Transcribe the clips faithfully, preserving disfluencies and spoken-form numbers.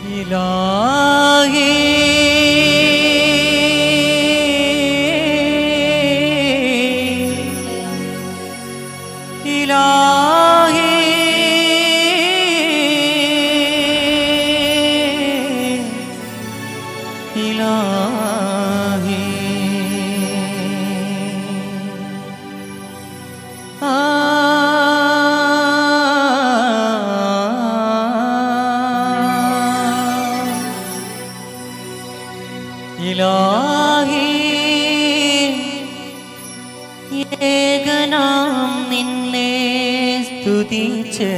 ഇലാഹി ഇലാഹി ഇലാഹി ആ ഇലാഹി ഏകനാം നിന്നെ സ്തുതിച്ച്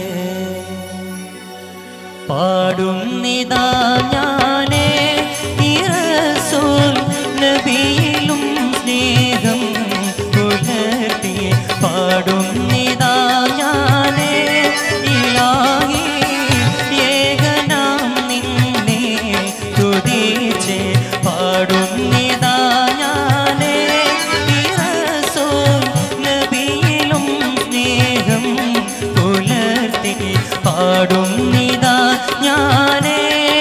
പാടുന്നിതാ ഞാനേ ഈ റസൂൽ നബിയിലും സ്നേഹം പുലർത്തി പാടുന്നിതാ ഞാനേ ഇലാഹി ഏകനാം നിന്നെ സ്തുതിച്ച് പാടുന്നിതാ ഞാനേ ഈ റസൂൽ നബിയിലും സ്നേഹം പുലർത്തി പാടുന്നിതാ ഞാനേ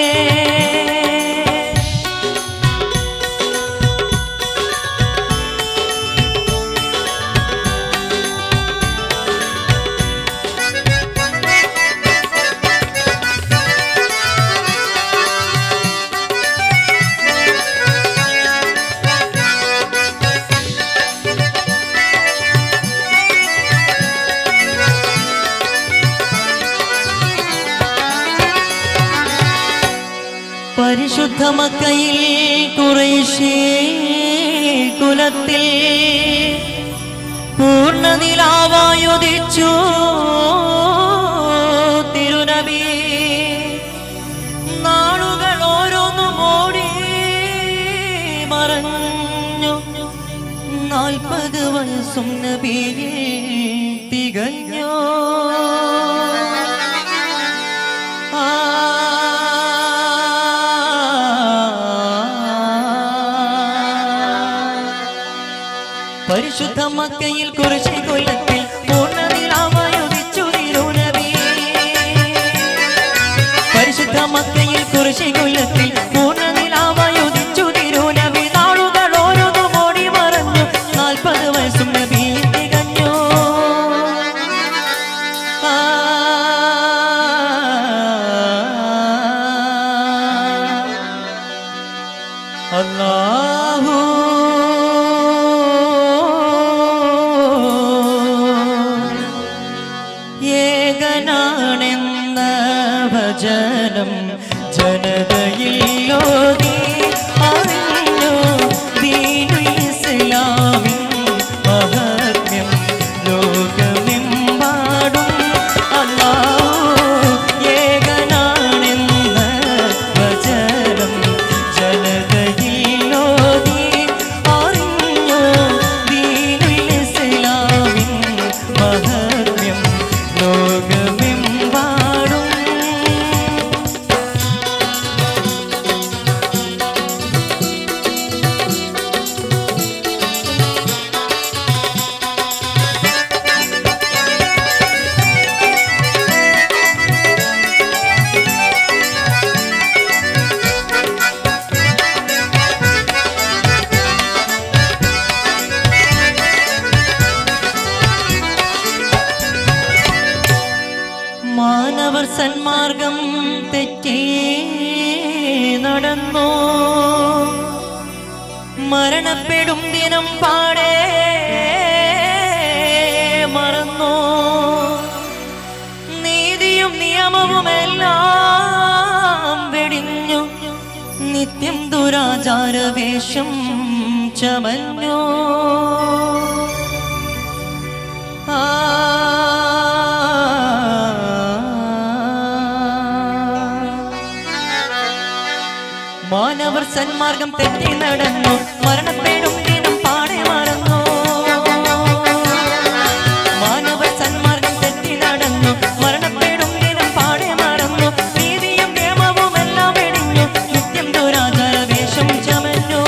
പരിശുദ്ധ മക്കയിൽ ഖുറൈശി കുലത്തിൽ പൂർണ്ണനിലാവായുദിച്ചു തിരുനബി നാളുകൾ ഓരോന്നും ഓടി മറഞ്ഞു നാൽപ്പത് വയസ്സും നബിയിൽ തികഞ്ഞു പരിശുദ്ധ മക്കയിൽ ഖുറൈശി കുലത്തിൽ പൂർണ്ണനിലാവായുദിച്ചു തിരുനബി പരിശുദ്ധ മക്കയിൽ ഖുറൈശി കുലത്തിൽ പൂർണ്ണനിലാവായുദിച്ചു തിരുനബി നാളുകൾ ഓരോന്നും ഓടി മറഞ്ഞു നാൽപ്പത് വയസ്സും നബി തികഞ്ഞു അല്ലാഹു ഏകനാണെന്ന ഭജനം ജനതയിലോതി അറിഞ്ഞു ദീനുൽ ഇസ്ലാമിൻ മഹാത്മ്യം ലോകമെമ്പാടും അല്ലാഹു ഏകനാണെന്ന ഭജനം ജനതയിലോതി അറിഞ്ഞു ദീനുൽ ഇസ്ലാമിൻ മഹാത്മ്യം ലോകമെമ്പാടും മാനവർ സന്മാർഗം തെറ്റി നടന്നു മരണപ്പെടും ദിനം പാടെ മറന്നു നീതിയും നിയമവുമെല്ലാം വെടിഞ്ഞു നിത്യം ദുരാചാരവേഷം ചമഞ്ഞു ആ മാനവർ സന്മാർഗം തെറ്റി നടന്നു മരണപ്പെടും ദിനം പാടെ മറന്നു മാനവർ സന്മാർഗം തെറ്റി നടന്നു മരണപ്പെടും ദിനം പാടെ മറന്നു നീതിയും നിയമവും എല്ലാം വെടിഞ്ഞു നിത്യം ദുരാചാരവേഷം ചമഞ്ഞു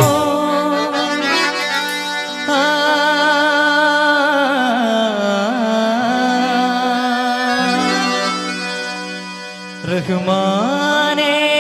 റഹ്മാനേ